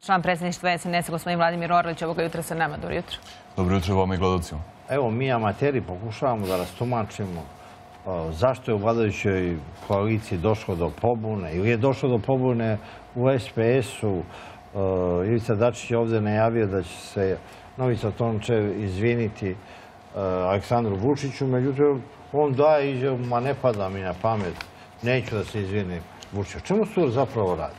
član predsjedništva SNS-a, gospodin Vladimir Orlić, ovoga jutra sa nama. Dobro jutro. Dobro jutro vama i gledalcima. Evo, mi amateri pokušavamo da rastumačimo zašto je u vladajućoj koaliciji došlo do pobune ili je došlo do pobune u SPS-u. Ivica Dačić je ovdje najavio da će se Novica Tončev izviniti Aleksandru Vučiću, međutim, on daje izjavu, ma ne pada mi na pamet, neću da se izvini Vučiću. Čemu se to zapravo radi?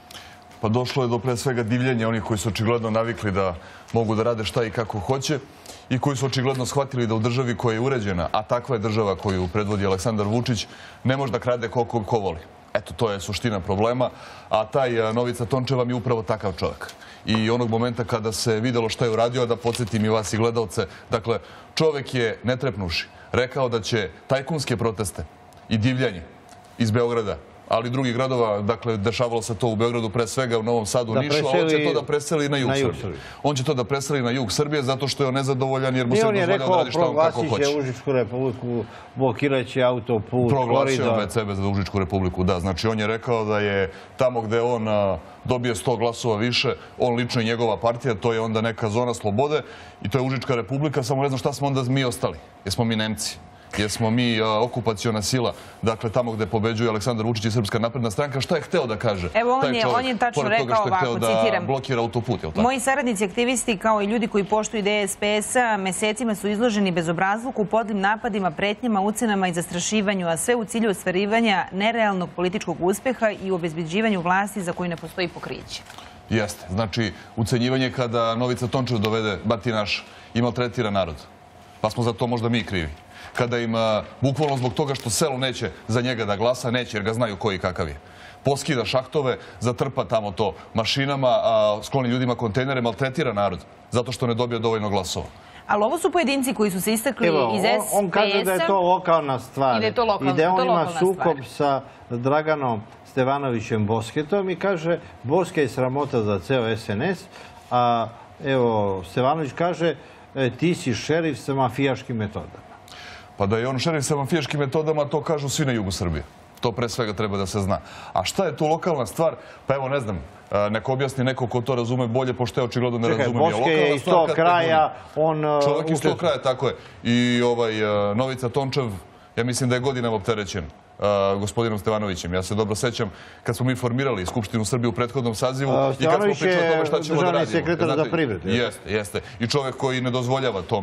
Pa došlo je do pre svega divljenja onih koji su očigledno navikli da mogu da rade šta i kako hoće i koji su očigledno shvatili da u državi koja je uređena, a takva je država koju predvodi Aleksandar Vučić, ne može da krade koliko ko voli. Eto, to je suština problema, a taj Novica Tončev vam je upravo takav čovjek. I onog momenta kada se videlo šta je uradio, da podsjetim i vas i gledalce, dakle, čovjek je, ne trepnuši, rekao da će tajkunske proteste i divljanje iz Beograda, ali i drugih gradova, dakle, dešavalo se to u Beogradu, pre svega u Novom Sadu, Nišu, a on će to da preseli na jug Srbije. On će to da preseli na jug Srbije zato što je on nezadovoljan jer mu se dozvoljava da radi šta on kako hoće. Proglasit će Užičku republiku, blokiraće autoput, proglasio već sebe za Užičku republiku, da. Znači, on je rekao da je tamo gde on dobije 100 glasova više, on lično i njegova partija, to je onda neka zona slobode i to je Užička republika, samo ne znam šta smo onda mi ostali. Jesmo mi Nemci? Jesmo mi okupaciona sila, dakle tamo gde pobeđuje Aleksandar Vučić i Srpska napredna stranka, šta je hteo da kaže? Evo on je tačno rekao ovako, citiram. Blokira autoput, je li tako? Moji saradnici, aktivisti kao i ljudi koji poštuju ideje SPS-a mesecima su izloženi bezobrazluku, podlim napadima, pretnjama, ucenama i zastrašivanju, a sve u cilju ostvarivanja nerealnog političkog uspeha i u obezbeđivanju vlasti za koju ne postoji pokriće. Jeste. Znači, ucenjivanje kada Novica Tončev dovede batinaš i maltretira narod. Pa smo za to možda mi krivi. Kada im, bukvalno zbog toga što selo neće za njega da glasa, neće jer ga znaju koji i kakav je. Poskida šahtove, zatrpa tamo to mašinama, skloni ljudima kontejnere, maltretira narod zato što ne dobije dovoljno glasova. Ali ovo su pojedinci koji su se istakli iz SPS-a. On kaže da je to lokalna stvar i da on ima sukob sa Draganom Stevanovićem Bosketom i kaže Boske je sramota za ceo SNS, a evo Stevanović kaže ti si šerif sa mafijaškim metodama. Pa da je on šerif sa mafijaškim metodama, to kažu svi na jugu Srbije. To pre svega treba da se zna. A šta je tu lokalna stvar? Pa evo, ne znam, neko objasni neko ko to razume bolje, pošto je očigledno ne razume. Boške je iz tog kraja, on... Čovjek iz tog kraja, tako je. I Novica Tončev, ja mislim da je godinama opterećen gospodinom Stevanovićem. Ja se dobro sećam kad smo mi formirali Skupštinu Srbije u prethodnom sazivu i kad smo pričali o tome šta ćemo da radimo. Stevanović je državni sekretar za privredu. Jeste. I čovjek koji ne dozvoljava tom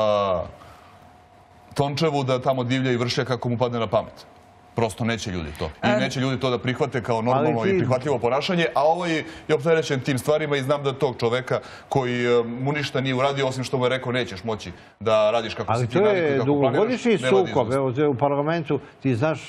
Tončevu da tamo divlja i vrše kako mu padne na pamet. Prosto neće ljudi to. I neće ljudi to da prihvate kao normalno i prihvatljivo ponašanje, a ovo je opterećen tim stvarima i znam da tog čoveka koji mu ništa nije uradio, osim što mu je rekao nećeš moći da radiš kako si ti navikao i kako planiraš. Ali to je dugogodišnji sukob. Evo, u parlamentu ti znaš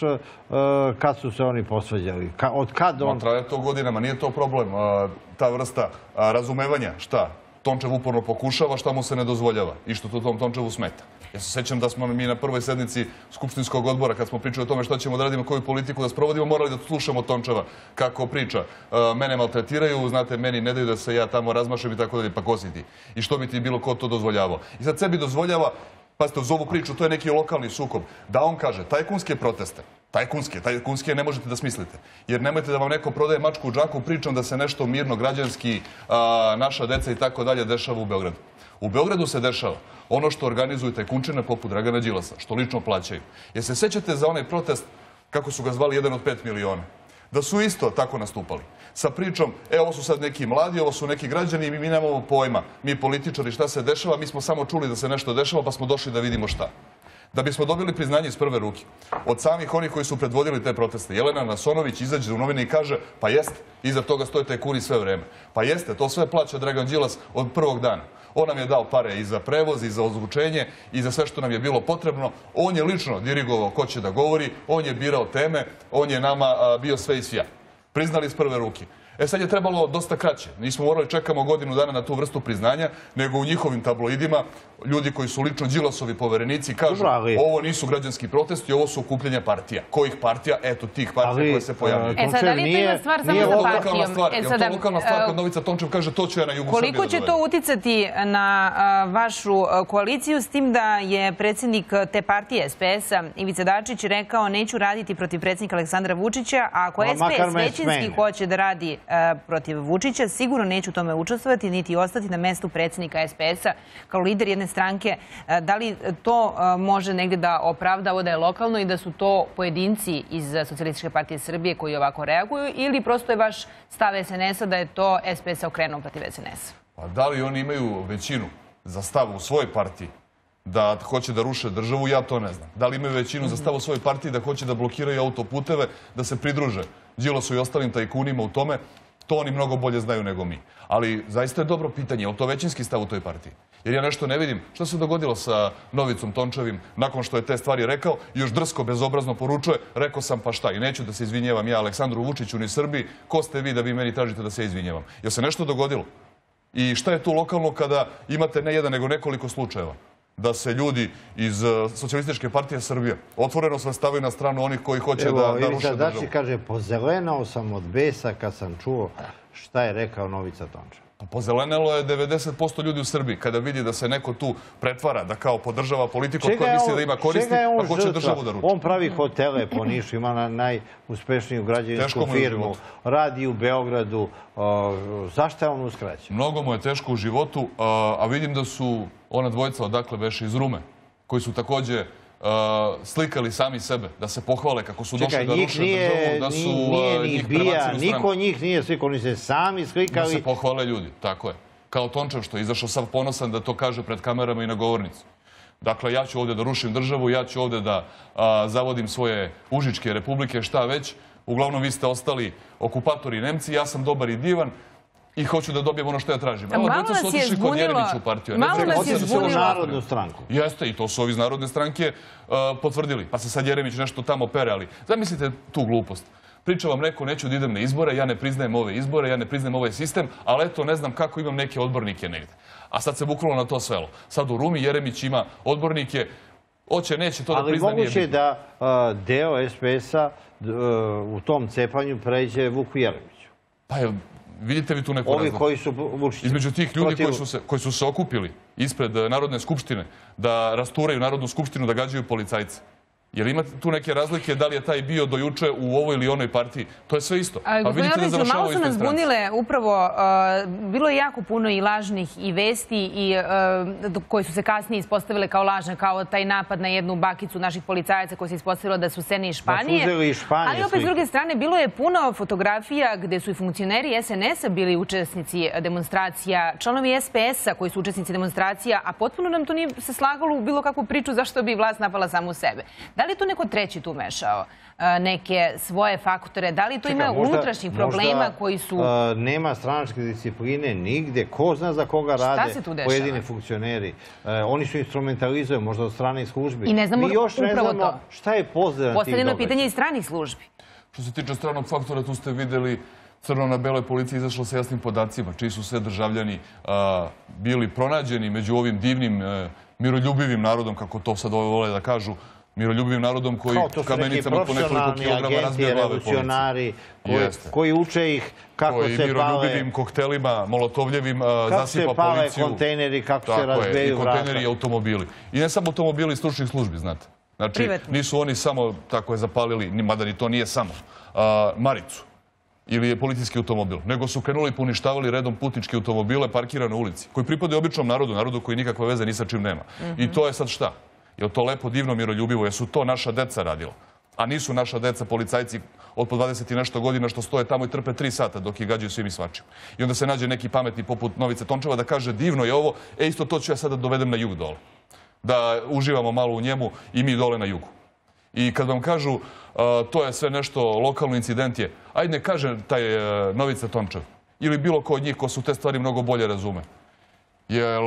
kad su se oni posvađali? Od kad on... Traje to godinama, nije to problem. Ta vrsta razumevanja, šta? Tončev uporno pokušava, šta mu se ne dozvoljava i što to tom Tončevu smeta. Ja se sećam da smo mi na prvoj sednici Skupštinskog odbora, kad smo pričali o tome šta ćemo da radimo, koju politiku da sprovodimo, morali da slušamo Tončeva kako priča. Mene maltretiraju, znate, meni ne daju da se ja tamo razmašem i tako dalje, pa ko si ti? I što bi ti bilo ko to dozvoljavao? I sad sebi dozvoljava, pazite, uz ovu priču, to je neki lokalni sukob, da on kaže tajkunske proteste, tajkunske ne možete da smislite. Jer nemojte da vam neko prodaje mačku u džaku pričom da se nešto mirno, građanski, naša deca i tako dalje dešava u Beogradu. U Beogradu se dešava ono što organizuju tajkunčine poput Dragana Đilasa, što lično plaćaju. Jer se sećate za onaj protest, kako su ga zvali, 1 od 5 miliona? Da su isto tako nastupali. Sa pričom, ovo su sad neki mladi, ovo su neki građani i mi nemamo pojma. Mi političari šta se dešava, mi smo samo čuli da se nešto dešava pa smo došli da vidimo šta. Da bismo dobili priznanje iz prve ruke od samih onih koji su predvodili te proteste. Jelena Nasonović izađe u novine i kaže pa jeste, iza toga stoje tajkuni sve vreme. Pa jeste, to sve plaća Dragan Đilas od prvog dana. On nam je dao pare i za prevoz, i za ozvučenje, i za sve što nam je bilo potrebno. On je lično dirigovao ko će da govori, on je birao teme, on je nama bio sve i svja. Priznali iz prve ruke. Sad je trebalo dosta kraće. Nismo morali čekamo godinu dana na tu vrstu priznanja, nego u njihovim tabloidima ljudi koji su lično Đilasovi poverenici kažu ovo nisu građanski protesti, ovo su okupljanja partija. Kojih partija? Eto, tih partija koje se pojavljaju. Sad, da li je to jedna stvar samo za partijom? Je li to lokalna stvar kad Novica Tončev kaže to ću ja na jugu Srbije da koliko će to uticati na vašu koaliciju s tim da je predsjednik te partije SPS-a Ivica Dačić rekao neću raditi protiv predsjednika Aleksandra Vučića, a ako SPS većinski hoće da radi protiv Vučića. Sigurno neću u tome učestvovati, niti ostati na mestu predsjednika SPS-a kao lider jedne stranke. Da li to može negdje da opravda ovo da je lokalno i da su to pojedinci iz Socijalističke partije Srbije koji ovako reaguju, ili prosto je vaš stav SNS-a da je to SPS-a okrenuo protiv SNS-a? Pa da li oni imaju većinu za stav u svojoj partiji da hoće da ruše državu, ja to ne znam. Da li imaju većinu za stav u svojoj partiji da hoće da blokiraju autoputeve, da se pridruže Đilasu i ostalim tajkunima u tome, to oni mnogo bolje znaju nego mi. Ali zaista je dobro pitanje, je li to većinski stav u toj partiji? Jer ja nešto ne vidim. Što se dogodilo sa Novicom Tončevim nakon što je te stvari rekao, još drsko, bezobrazno poručuje, rekao sam pa šta, i neću da se izvinjevam ja Aleksandru Vučiću ni Srbiji, ko ste vi da vi meni tražite da se izvinjevam? Jel se nešto dogodilo? I šta je tu lokalno kada imate ne jedan nego nekoliko slučajeva? Da se ljudi iz Socijalističke partije Srbije otvoreno svrstavaju na stranu onih koji hoće da ruše državu. Dačić kaže, pozelenao sam od besa kad sam čuo šta je rekao Novica Tončev. Pozelenelo je 90% ljudi u Srbiji kada vidi da se neko tu pretvara, da kao podržava politiku od koje misli da ima koristi, a hoće državu da ruči. On pravi hotele po Nišu, ima najuspešniju građevinsku firmu, radi u Beogradu. Zašto je on uskraćen? Mnogo mu je teško u životu, a vidim da su ona dvojica odakle beše iz Rume, koji su takođe slikali sami sebe, da se pohvale kako su došli da ruše državu, da su njih prebacili u stranku. Niko njih nije slikao, oni se sami slikali. Da se pohvale ljudi, tako je. Kao Tončev što je izašao sav ponosan da to kaže pred kamerama i na govornici. Dakle, ja ću ovdje da rušim državu, ja ću ovdje da zavodim svoje užičke republike, šta već. Uglavnom, vi ste ostali okupatori Nemci, ja sam dobar i divan i hoću da dobijem ono što ja tražim. Evo, djeca su otišli kod Jeremića u partiju. Malo nas je zbunilo. Narodnu stranku. Jeste, i to su ovi iz Narodne stranke potvrdili. Pa se sad Jeremić nešto tamo pere, ali zamislite tu glupost. Priča vam neko, neću da idem na izbore, ja ne priznajem ove izbore, ja ne priznajem ovaj sistem, ali eto, ne znam kako imam neke odbornike negde. A sad se bukvalno na to svelo. Sad u Rumi Jeremić ima odbornike, hoće, neće, to da prizna nije bitno. Ali moguće da deo SPS-a u tom cepanju pređe Vuku Jeremiću. Pa je, vidite vi tu neku razliku? Ovi koji su Vučića. Između tih ljudi koji su se okupili ispred Narodne skupštine da rasturaju Narodnu skupštinu, da gađaju policajce. Jer ima tu neke razlike da li je taj bio do juče u ovoj ili onoj partiji? To je sve isto. Pa vidite da završava u istoj stranci. Malo su nas zbunile upravo, bilo je jako puno i lažnih i vesti koje su se kasnije ispostavile kao lažne, kao taj napad na jednu bakicu naših policajaca koji se ispostavilo da su seni iz Španije. Ali opet s druge strane bilo je puno fotografija gde su i funkcioneri SNS-a bili učesnici demonstracija, članovi SPS-a koji su učesnici demonstracija, a potpuno nam to nije se slagalo u bilo kakvu priču zašto bi vlast napala samu sebe. Da li je to neko treći tu mešao neke svoje faktore? Da li to ima unutrašnjih problema koji su... Nema stranačke discipline nigde. Ko zna za koga rade pojedini funkcioneri? Oni su instrumentalizuju možda od stranih službi. I ne znamo upravo to. Šta je pozdrav tih Postavljeno je pitanje i stranih službi. Što se tiče stranog faktora, tu ste videli crno na beloj policiji izašlo sa jasnim podacima, čiji su sve državljani bili pronađeni među ovim divnim, miroljubivim narodom, kako to sad vole da kažu, miroljubivim narodom koji kamenicama po nekoliko kilograma razbija glave policije. Koji uče ih kako se pale... Miroljubivim koktelima, molotovljevim zasipa policiju. Kako se pale kontejneri, kako se razbijaju vrata. I kontejneri i automobili. I ne samo automobili iz stručnih službi, znate. Znači, nisu oni samo tako je zapalili, mada ni to nije samo, Maricu ili je policijski automobil, nego su krenuli i poništavali redom putničke automobile parkirane u ulici, koji pripadaju običnom narodu, narodu koji nikakve veze ni sa čim nema. I to je sad šta? Je li to lepo, divno, miroljubivo? Jesu to naša deca radila? A nisu naša deca policajci od po 20 i nešto godina što stoje tamo i trpe 3 sata dok ih gađaju svim i svačim. I onda se nađe neki pametni poput Novice Tončeva da kaže divno je ovo, isto to ću ja sada dovedem na jug dole. Da uživamo malo u njemu i mi dole na jugu. I kad vam kažu to je sve nešto lokalno incident je, ajde ne kaže taj Novica Tončev ili bilo ko od njih ko su te stvari mnogo bolje razume. Jer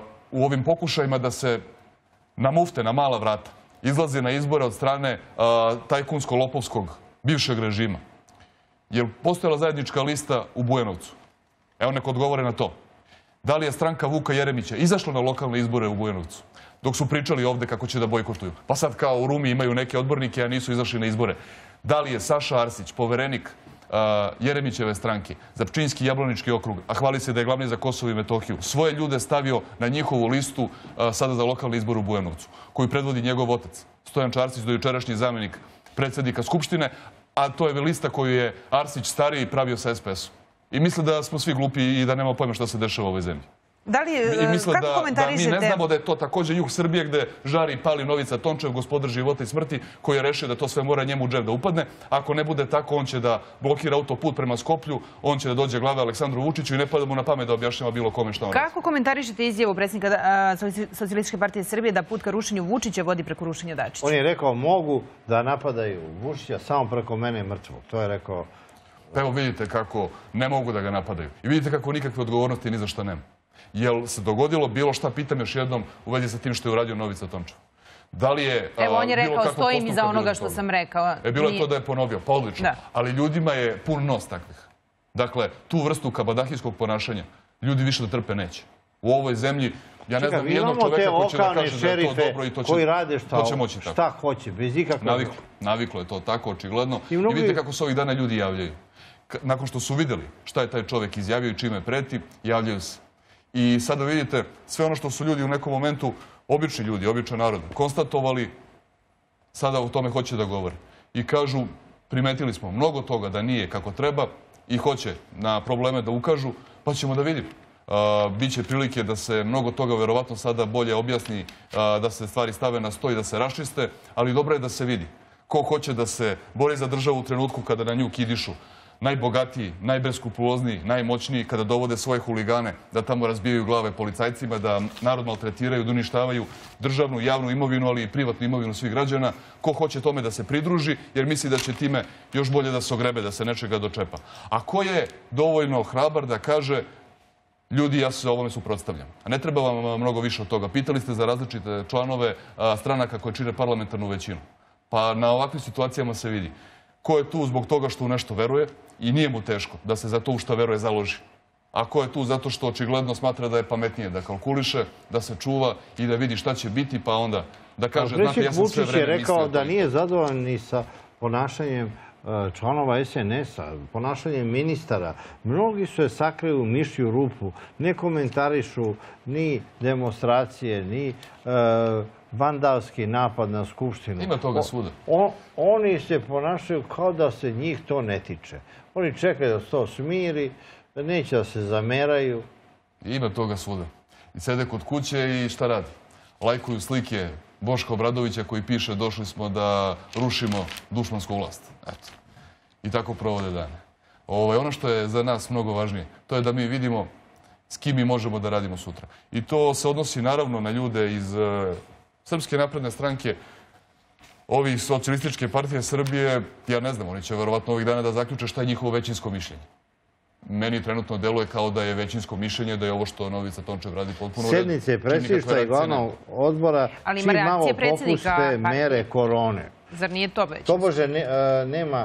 u ovim pokušajima da se namufte na mala vrata izlazi na izbore od strane tajkunsko-lopovskog bivšeg režima. Je li postojala zajednička lista u Bujanovcu? Evo neko odgovore na to. Da li je stranka Vuka Jeremića izašla na lokalne izbore u Bujanovcu? Dok su pričali ovde kako će da bojkotuju. Pa sad kao u Rumi imaju neke odbornike, a nisu izašli na izbore. Da li je Saša Arsić, poverenik Jeremićeve stranke, za Pčinjski Jablanički okrug, a hvali se da je glavni za Kosovo i Metohiju, svoje ljude stavio na njihovu listu sada za lokalni izbor u Bujanovcu, koju predvodi njegov otac, Stojan Čarsić, dojučerašnji zamjenik predsjednika Skupštine, a to je lista koju je Arsić stariji pravio sa SPS-om. I misle da smo svi glupi i da nemamo pojma šta se dešava u ovoj zemlji. I misle da mi ne znamo da je to također jug Srbije gde žari i pali Novica Tončev, gospodar života i smrti, koji je rešio da to sve mora njemu u džep da upadne. Ako ne bude tako, on će da blokira autoput prema Skoplju, on će da dođe glave Aleksandru Vučiću i ne pada mu na pamet da objašnjava bilo kome šta on radi. Kako komentarišete izjavu predsjednika Socijalističke partije Srbije da put ka rušenju Vučića vodi preko rušenja Dačića? On je rekao mogu da napadaju Vučića samo preko mene mrtvog. To je rekao... Evo vidite kako ne mogu da ga napadaju. I vidite kako nikakve odgovornosti ni za šta nema. Jel se dogodilo bilo šta, pitam još jednom, u vezi sa tim što je uradio Novica Tončev? Da li je... Evo, on je rekao, stojim iza onoga što sam rekao. Bilo je to da je ponovio, pa odlično. Ali ljudima je pun nos takvih. Dakle, tu vrstu kabadahijskog ponašanja ljudi više da trpe neće. U ovoj zemlji, ja ne znam nijednog čoveka koji će da kaže da je to dobro i to će moći tako. Šta hoće, bez ikakve... Naviklo je to tako, očigledno. I vidite kako se ovih dana ljudi javljaju. Nakon što su vidjeli šta je taj čovek izjavio i čime preti, javljaju se. I sada vidite sve ono što su ljudi u nekom momentu, obični ljudi, običan narod, konstatovali, sada o tome hoće da govore. I kažu, primetili smo mnogo toga da nije kako treba i hoće na probleme da ukažu, pa ćemo da vidimo. Biće prilike da se mnogo toga verovatno sada bolje objasni, da se stvari stave na sto i da se raščiste, ali dobro je da se vidi. Ko hoće da se bori za državu u trenutku kada na nju kidišu najbogatiji, najbeskrupulozniji, najmoćniji, kada dovode svoje huligane da tamo razbijaju glave policajcima, da narod maltretiraju, da uništavaju državnu, javnu imovinu, ali i privatnu imovinu svih građana. Ko hoće tome da se pridruži, jer misli da će time još bolje da se ogrebe, da se nečega dočepa. A ko je dovoljno hrabar da kaže ljudi, ja se ovome suprotstavljam. A ne treba vam mnogo više od toga. Pitali ste za različite članove stranaka koje čine parlamentarnu većinu. Pa na ovakvim situacijama se vidi ko je tu zbog toga što u nešto veruje i nije mu teško da se za to u što veruje založi. A ko je tu zato što očigledno smatra da je pametnije da kalkuliše, da se čuva i da vidi šta će biti, pa onda da kaže, znate, ja sam sve vreme mislio... Vučić je rekao da nije zadovoljan ni sa ponašanjem članova SNS-a, ponašanjem ministara. Mnogi su je sakrili u mišju rupu, ne komentarišu ni demonstracije, ni vandalski napad na Skupštinu. Ima toga svuda. Oni se ponašaju kao da se njih to ne tiče. Oni čekaju da se to smiri, da neće da se zameraju. Ima toga svuda. I sede kod kuće i šta radi? Lajkuju slike Boška Obradovića koji piše došli smo da rušimo dušmansku vlast. Eto. I tako provode dane. Ono što je za nas mnogo važnije, to je da mi vidimo s kim mi možemo da radimo sutra. I to se odnosi naravno na ljude iz Srpske napredne stranke, ovi iz Socijalističke partije Srbije, ja ne znam, oni će verovatno ovih dana da zaključe šta je njihovo većinsko mišljenje. Meni trenutno deluje kao da je većinsko mišljenje, da je ovo što Novica Tončev radi potpuno u redu. Sednice predsjedništva i glavnog odbora čim malo popuste mere korone. Zar nije to već? Tobože nema...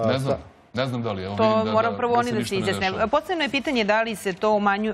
Ne znam da li je. To moram prvo oni da se izjasne. Postavljeno je pitanje da li se to umanjuje,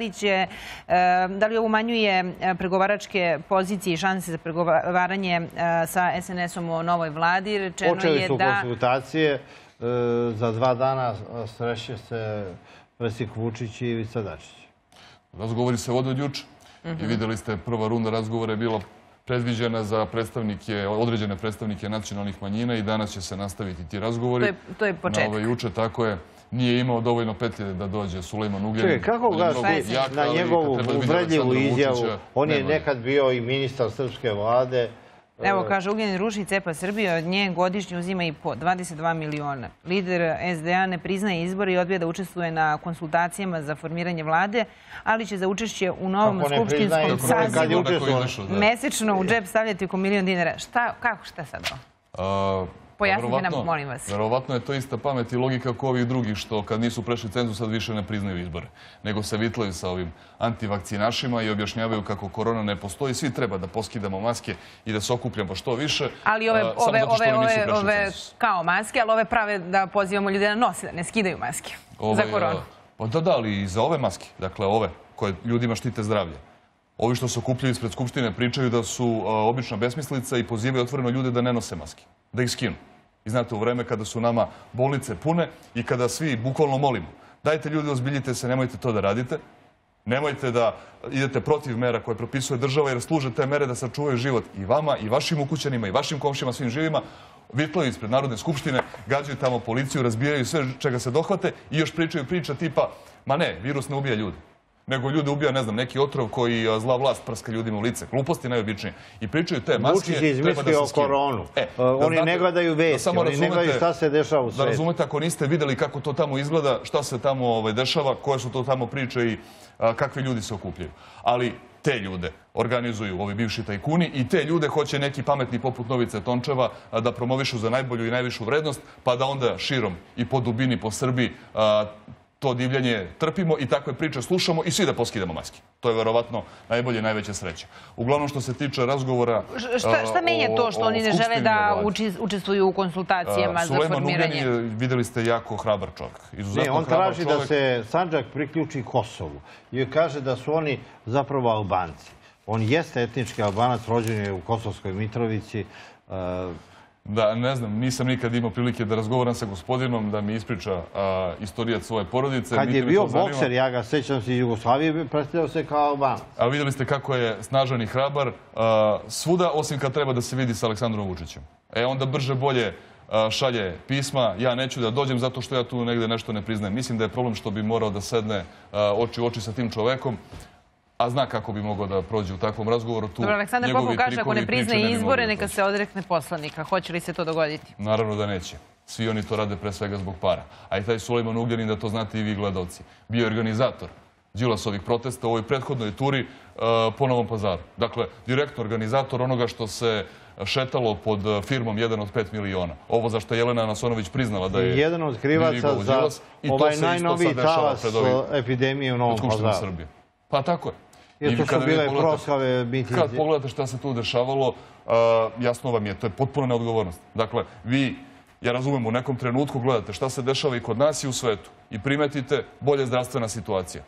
da li ovo umanjuje pregovaračke pozicije i šanse za pregovaranje sa SNS-om o novoj vladi. Počeli su konsultacije. Za 2 dana sreće se predsjednik Vučić i Ivica Dačić. Razgovori se vode od juče. I videli ste, prva runda razgovora je bila predviđena za određene predstavnike nacionalnih manjina i danas će se nastaviti ti razgovori. To je početak. Na juče, tako je, nije imao dovoljno petlje da dođe Sulejman Ugljanin. Čekaj, kako glasi na njegovu uvredljivu izjavu? On je nekad bio i ministar srpske vlade. Evo, kaže, Ugljanin ruši i cepa Srbiju, od nje godišnje uzima i po 22 miliona. Lider SDA ne priznaje izbore i odbija da učestvuje na konsultacijama za formiranje vlade, ali će za učešće u novom skupštinskom sazivu mesečno u džep stavljati oko $1.000.000. Šta sad ovo? Pojasnite nam, molim vas. Verovatno je to ista pamet i logika kao ovih drugih što kad nisu prešli cenzus sad više ne priznaju izbore. Nego se vitlaju sa ovim antivakcinašima i objašnjavaju kako korona ne postoji. Svi treba da poskidamo maske i da se okupljamo što više. Ali ove kao maske, ali ove prave da pozivamo ljude da nose, da ne skidaju maske za koronu. Pa da, ali i za ove maske, dakle ove koje ljudima štite zdravlje. Ovi što se okupljaju ispred Skupštine pričaju da su obična besmislica i pozivaju otvoreno ljude da ne nose maske, da ih skinu. I znate, u vreme kada su nama bolnice pune i kada svi bukvalno molimo, dajte ljudi, ozbiljite se, nemojte to da radite, Nemojte da idete protiv mera koje propisuje država jer služe te mere da sačuvaju život i vama, i vašim ukućanima, i vašim komšima, svim živima. Vitlovi ispred Narodne skupštine gađaju tamo policiju, razbijaju sve čega se dohvate i još pričaju priča tipa ma ne, virus ne ubija ljude. Nego ljude ubija, ne znam, neki otrov koji zla vlast prska ljudima u lice. Gluposti najobičnije. I pričaju te maske, Vučić je izmislio koronu. Oni ne gledaju vesti, oni ne gledaju šta se dešava u svijetu. Da razumete, ako niste videli kako to tamo izgleda, šta se tamo dešava, koje su to tamo priče i kakvi ljudi se okupljaju. Ali te ljude organizuju ovi bivši tajkuni i te ljude hoće neki pametni poput Novice Tončeva da promovišu za najbolju i najvišu vrednost, pa da onda širom i po dubini, po Srbiji to divljanje trpimo i takve priče slušamo i svi da poskidamo maske. To je verovatno najbolje i najveća sreća. Uglavnom što se tiče razgovora... Šta menja to što oni ne žele da učestvuju u konsultacijama za formiranje? Sulejman Ugljanin, videli ste, jako hrabar čovjek. Ne, on traži da se Sandžak priključi Kosovu. I kaže da su oni zapravo Albanci. On jeste etnički Albanac, rođen je u Kosovskoj Mitrovici. Da, ne znam, nisam nikad imao prilike da razgovaram sa gospodinom, da mi ispriča istorijat svoje porodice. Kad je bio bokser, ja ga sećam se iz Jugoslavije, predstavljao se kao Albanac. A vidjeli ste kako je snažan i hrabar svuda, osim kad treba da se vidi sa Aleksandrom Vučićem. Onda brže bolje šalje pisma, ja neću da dođem zato što ja tu negde nešto ne priznajem. Mislim da je problem što bi morao da sedne oči u oči sa tim čovekom, a zna kako bi mogao da prođe u takvom razgovoru. Dobro, Aleksandar Popov kaže ako ne priznaje izbore, neka se odrekne poslanika. Hoće li se to dogoditi? Naravno da neće. Svi oni to rade pre svega zbog para. A i taj Sulejman Ugljanin, da to znate i vi gledalci, bio je organizator Đilasovih protesta u ovoj prethodnoj turi po Novom Pazaru. Dakle, direktno organizator onoga što se šetalo pod firmom 1 od 5 miliona. Ovo za što je Jelena Nasonović priznala da je... Jedan od krivaca za ovaj najnoviji talas epidemije u Novom Pazaru. Pa tako je. Jer to su bile proslave mitinzi. Kad pogledate šta se tu dešavalo, jasno vam je, to je potpuno neodgovornost. Dakle, vi, ja razumem, u nekom trenutku gledate šta se dešava i kod nas i u svetu i primetite bolje zdravstvena situacija.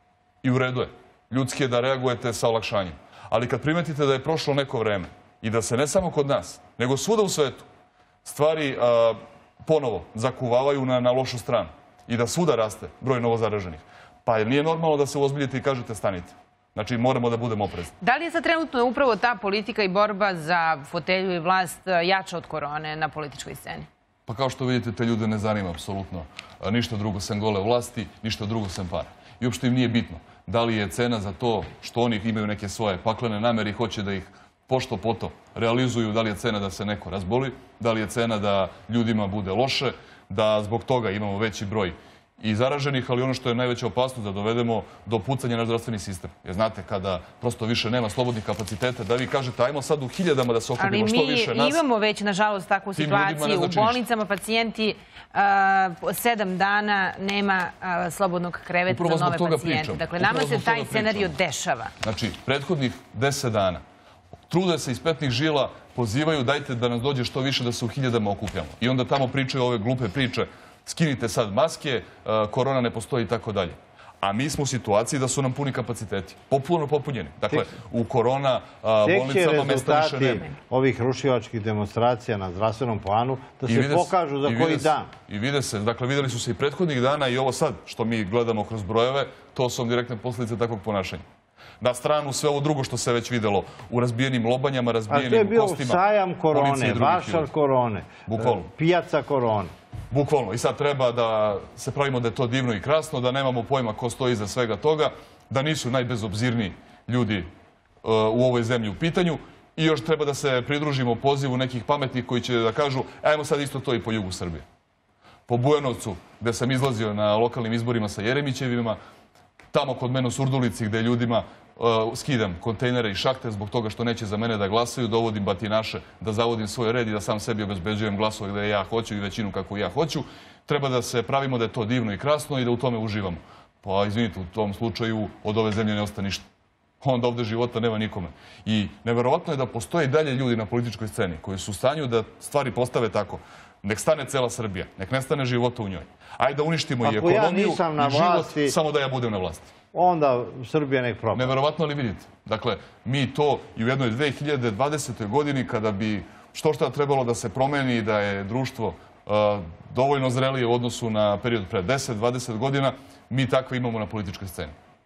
I u redu je. Ljudski je da reagujete sa olakšanjem. Ali kad primetite da je prošlo neko vreme i da se ne samo kod nas, nego svuda u svetu, stvari ponovo zakuvavaju na lošu stranu i da svuda raste broj novozaraženih, pa nije normalno da se uozbiljite i kažete stanite. Znači, moramo da budemo oprezni. Da li je sad trenutno upravo ta politika i borba za fotelju i vlast jača od korone na političkoj sceni? Pa kao što vidite, te ljude ne zanima apsolutno ništa drugo sem gole vlasti, ništa drugo sem para. I uopšte im nije bitno da li je cena za to što oni imaju neke svoje paklene namere i hoće da ih pošto poto realizuju, da li je cena da se neko razboli, da li je cena da ljudima bude loše, da zbog toga imamo veći broj i zaraženih, ali ono što je najveća opasnost da dovedemo do pucanja na zdravstveni sistem. Jer znate, kada prosto više nema slobodnih kapaciteta, da vi kažete ajmo sad u hiljadama da se okupimo što više nas. Ali mi imamo već, nažalost, takvu situaciju. U bolnicama pacijenti 7 dana nema slobodnog kreveta za nove pacijente. Dakle, nama se taj scenario dešava. Znači, prethodnih 10 dana trude se iz petnih žila, pozivaju dajte da nas dođe što više da se u hiljadama okupljamo. I onda tamo pričaju ove glupe priče, skinite sad maske, korona ne postoji i tako dalje. A mi smo u situaciji da su nam puni kapaciteti. Popuno popunjeni. Dakle, u korona bolnicama mesta više nema. Rezultati ovih rušivačkih demonstracija na zdravstvenom planu da se pokažu za koji dan. I vide se. Dakle, videli su se i prethodnih dana i ovo sad što mi gledamo kroz brojeve, to su direktne posljedice takvog ponašanja. Na stranu sve ovo drugo što se već videlo u razbijenim lobanjama, razbijenim kostima. A to je bio sajam korone, vašar korone, pijaca korone. Bukvalno. I sad treba da se pravimo da je to divno i krasno, da nemamo pojma ko stoji iza svega toga, da nisu najbezobzirniji ljudi u ovoj zemlji u pitanju i još treba da se pridružimo pozivu nekih pametnih koji će da kažu ajmo sad isto to i po jugu Srbije. Po Bujanovcu, gde sam izlazio na lokalnim izborima sa Jeremićevima, tamo kod mene u Surdulici gde ljudima skidam kontejnere i šahte zbog toga što neće za mene da glasaju, dovodim batinaše da zavodim svoj red i da sam sebi obezbeđujem glasove gde ja hoću i većinu kako ja hoću. Treba da se pravimo da je to divno i krasno i da u tome uživamo. Pa izvinite, u tom slučaju od ove zemlje ne ostane ništa. Onda ovde života nema nikome. I neverovatno je da postoje i dalje ljudi na političkoj sceni koji su u stanju da stvari postave tako. Nek stane cela Srbija, nek nestane života u njoj. Ajde da uništimo i ekonomiju i život, samo da ja budem na vlasti. Onda Srbija nek propada. Neverovatno li vidite? Dakle, mi to i u jednoj 2020. godini kada bi što šta trebalo da se promeni, da je društvo dovoljno zrelije u odnosu na period pre 10-20 godina, mi takve imamo na političkoj sceni.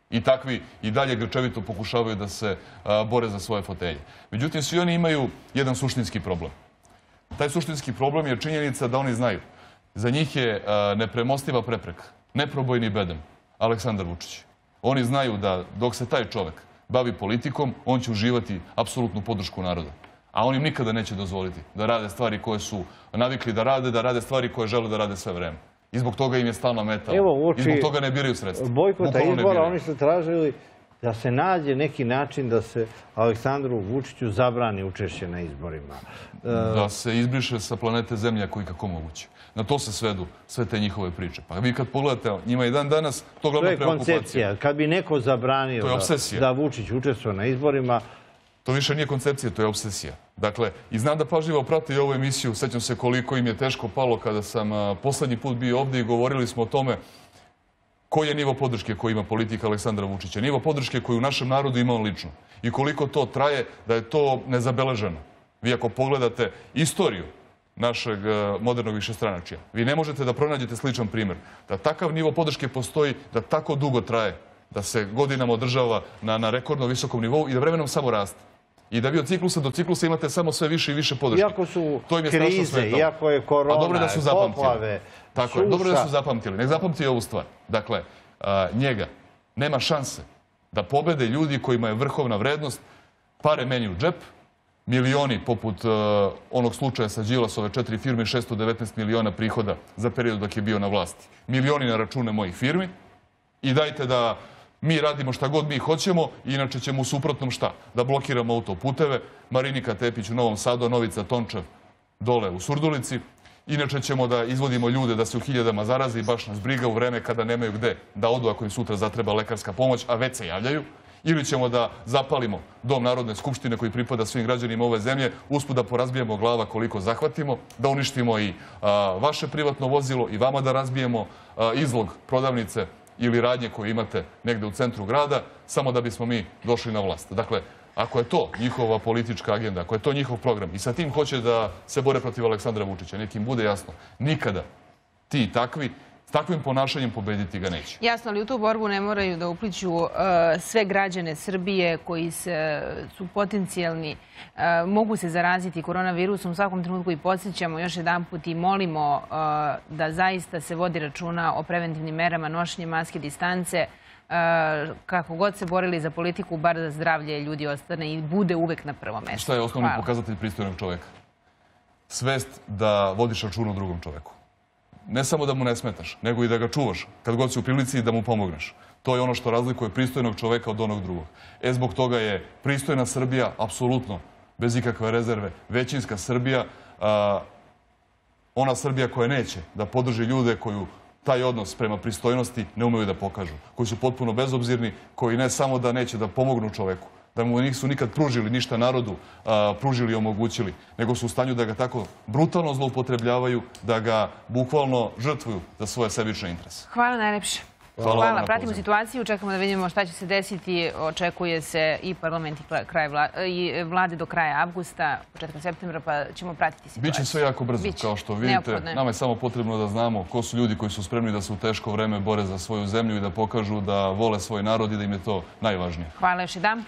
I takvi i dalje grčevito pokušavaju da se bore za svoje fotelje. Međutim, svi oni imaju jedan suštinski problem. Taj suštinski problem je činjenica da oni znaju. Za njih je nepremostiva prepreka, neprobojni bedem, Aleksandar Vučić. Oni znaju da dok se taj čovek bavi politikom, on će uživati apsolutnu podršku naroda. A on im nikada neće dozvoliti da rade stvari koje su navikli da rade stvari koje žele da rade sve vreme. I zbog toga im je stalna meta. I zbog toga ne biraju sredstva. Bojkota izbora, oni su tražili da se nađe neki način da se Aleksandru Vučiću zabrani učešće na izborima. Da se izbriše sa planete Zemlje ako i kako moguće. Na to se svedu sve te njihove priče. Pa vi kad pogledate, njima i dan danas to glavna preokupacija. To je koncepcija. Kad bi neko zabranio da Vučić učestvuje na izborima... To više nije koncepcija, to je obsesija. Dakle, i znam da pažljivo prate i ovu emisiju, sećam se koliko im je teško palo kada sam poslednji put bio ovde i govorili smo o tome koji je nivo podrške koji ima politika Aleksandra Vučića, nivo podrške koju u našem narodu ima on lično i koliko to traje, da je to nezabeleženo. Vi ako pogledate istoriju našeg modernog višestranačja, vi ne možete da pronađete sličan primer. Da takav nivo podrške postoji, da tako dugo traje, da se godinama održava na rekordno visokom nivou i da vremenom samo raste. I da vi od ciklusa do ciklusa imate samo sve više i više podrške. Iako su krize, iako je korona, poplave, tako je, dobro da su zapamtili. Nek zapamti ovu stvar. Dakle, njega nema šanse da pobede ljudi kojima je vrhovna vrednost pare meni u džep, milioni poput onog slučaja sa Đilasove 4 firme, 619 miliona prihoda za period dok je bio na vlasti. Milioni na račune mojih firmi i dajte da mi radimo šta god mi hoćemo, inače ćemo u suprotnom šta? Da blokiramo autoputeve, Marinika Tepić u Novom Sadu, a Novica Tončev dole u Surdulici. Inače ćemo da izvodimo ljude da se u hiljadama zaraze i baš nas briga u vreme kada nemaju gde da odu ako im sutra zatreba lekarska pomoć, a već se javljaju. Ili ćemo da zapalimo Dom Narodne skupštine koji pripada svim građanima ove zemlje, usput da porazbijemo glava koliko zahvatimo, da uništimo i vaše privatno vozilo i vama da razbijemo izlog prodavnice ili radnje koje imate negde u centru grada, samo da bismo mi došli na vlast. Dakle, ako je to njihova politička agenda, ako je to njihov program i sa tim hoće da se bore protiv Aleksandra Vučića, nekim bude jasno, nikada ti i takvi, s takvim ponašanjem pobediti ga neće. Jasno, ali u tu borbu ne moraju da upliću sve građane Srbije koji su potencijalni, mogu se zaraziti koronavirusom. U svakom trenutku i podsjećamo još jedanput i molimo da zaista se vodi računa o preventivnim merama, nošenje maske, distance, kako god se borili za politiku, bar da zdravlje ljudi ostane i bude uvek na prvom mestu. Šta je osnovni pokazatelj pristojnog čoveka? Svest da vodiš računa o drugom čoveku. Ne samo da mu ne smetaš, nego i da ga čuvaš kad god si u prilici da mu pomogneš. To je ono što razlikuje pristojnog čoveka od onog drugog. Zbog toga je pristojna Srbija, apsolutno, bez ikakve rezerve, većinska Srbija, ona Srbija koja neće da podrži ljude koju taj odnos prema pristojnosti ne umeju da pokažu, koji su potpuno bezobzirni, koji ne samo da neće da pomognu čoveku, da mu nisu nikad pružili ništa narodu, pružili i omogućili, nego su u stanju da ga tako brutalno zloupotrebljavaju, da ga bukvalno žrtvuju za svoje sebične interese. Hvala najlepše. Hvala. Pratimo situaciju, čekamo da vidimo šta će se desiti. Očekuje se i parlament i vlade do kraja avgusta, početka septembra, pa ćemo pratiti situaciju. Biće sve jako brzo, kao što vidite. Nama je samo potrebno da znamo ko su ljudi koji su spremni da se u teško vreme bore za svoju zemlju i da pokažu da vole svoj narod i da im je to najvažnije. Hvala još jedan.